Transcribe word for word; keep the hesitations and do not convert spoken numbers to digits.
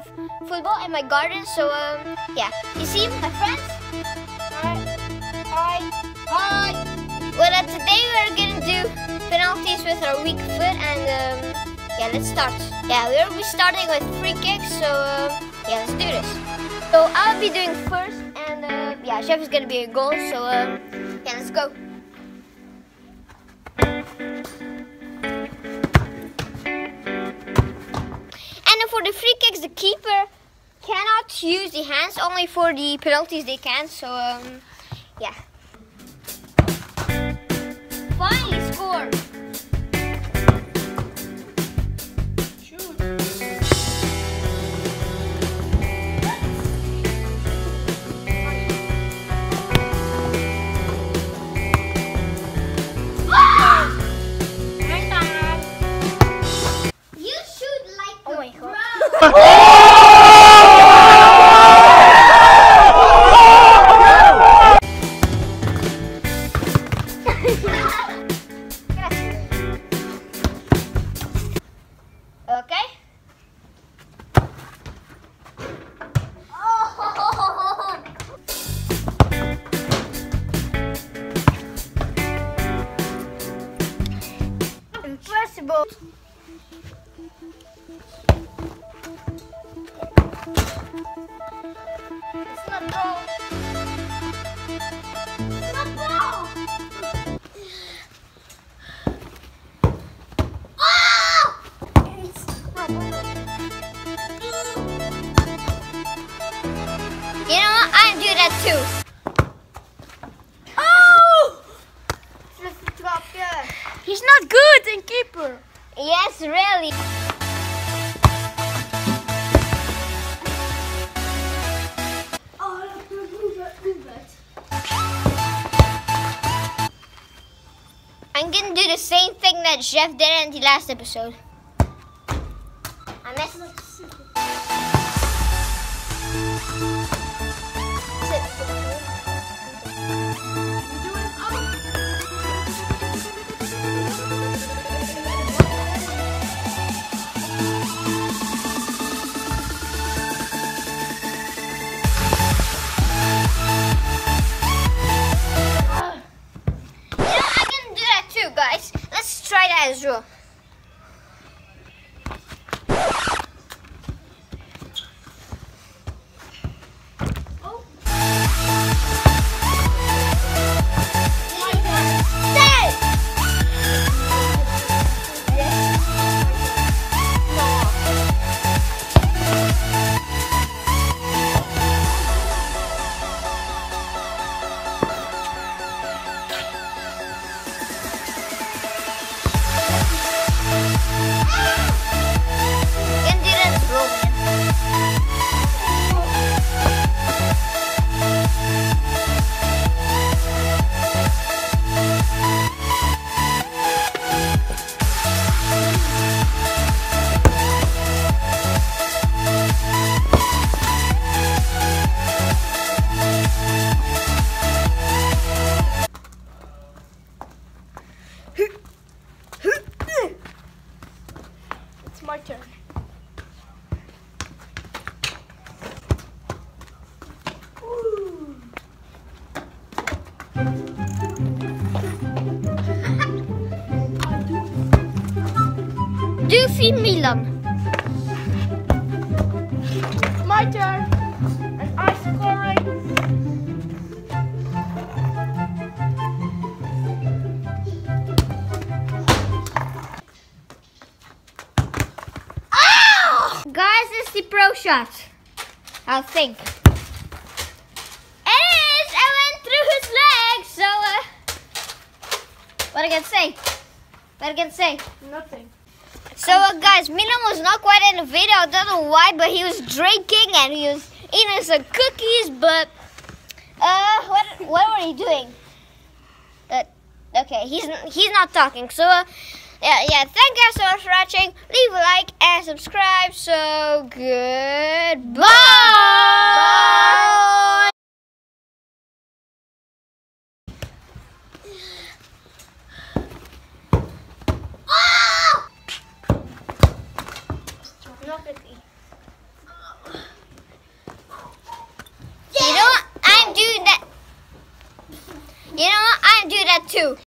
of football in my garden. So um, yeah, you see my friends? Hi, hi, hi. Well, uh, today we're gonna do penalties with our weak foot, and um, yeah, let's start. Yeah, we'll be starting with free kicks. So um, yeah, let's do this. So I'll be doing first, and uh, yeah, Chef is gonna be a goal. So um, yeah, let's go. And for the free kicks, the keeper cannot use the hands. Only for the penalties they can. So um, yeah. Finally scored. Shoot. You shoot like oh my God. Okay. Oh. Impossible. It's not ball. It's not ball. Oh! It's not ball. You know what? I do that too. Oh! He's not good in keeper. Yes, really. I'm gonna do the same thing that Jeff did in the last episode. I messed up. Guys, let's try that as well. Oh. It's my turn. Doofy Milan. My turn. And I scoring. Guys, it's the pro shot. I'll think. It is! I went through his legs, so uh, what I can say? What I can say? Nothing. So uh, guys, Milan was not quite in the video. I don't know why, but he was drinking and he was eating some cookies. But uh, what what were he doing? Uh, okay, he's he's not talking. So. Uh, Yeah, yeah, thank you guys so much for watching. Leave a like and subscribe. So, goodbye. Bye. Oh! Nog een at two.